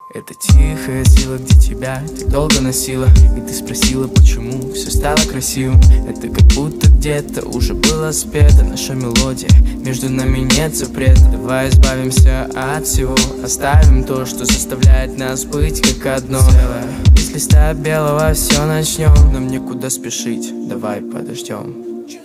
Это тихая сила, где тебя так долго носила, и ты спросила, почему все стало красивым. Это как будто где-то уже было спета наша мелодия, между нами нет запрета. Давай избавимся от всего, оставим то, что заставляет нас быть как одно целое. Из листа белого все начнем, нам некуда спешить, давай подождем.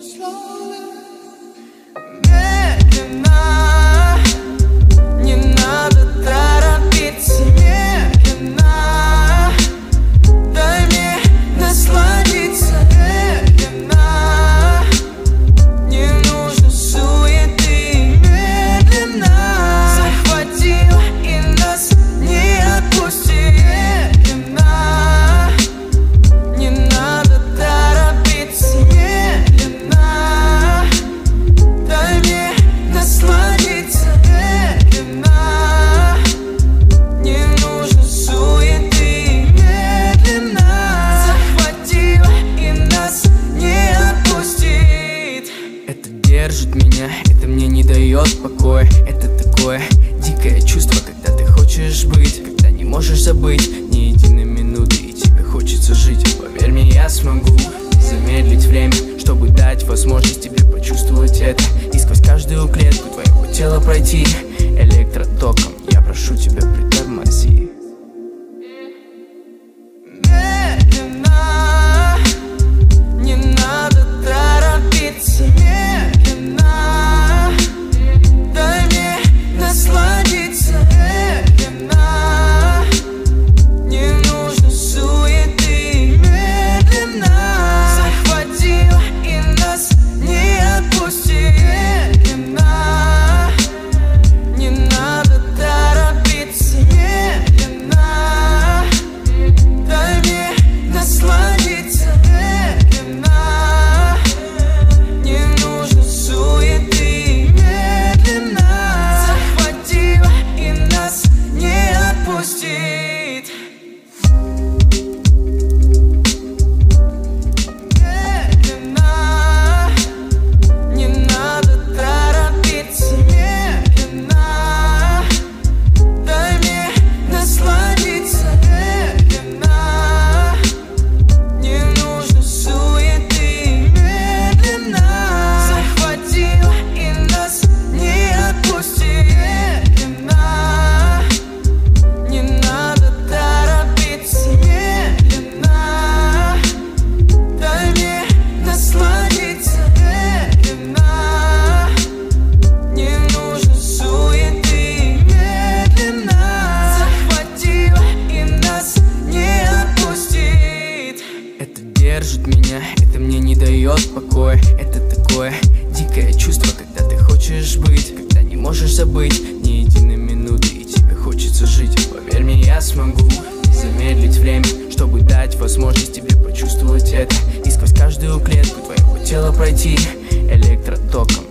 Держит меня, это мне не дает покоя. Это такое дикое чувство, когда ты хочешь быть, когда не можешь забыть ни единой минуты, и тебе хочется жить. Поверь мне, я смогу замедлить время, чтобы дать возможность тебе почувствовать это, и сквозь каждую клетку твоего тела пройти электротоком. Я прошу тебя, притормози. Держит меня, это мне не дает покоя. Это такое дикое чувство, когда ты хочешь быть, когда не можешь забыть ни единой минуты, и тебе хочется жить. Поверь мне, я смогу замедлить время, чтобы дать возможность тебе почувствовать это, и сквозь каждую клетку твоего тела пройти электротоком.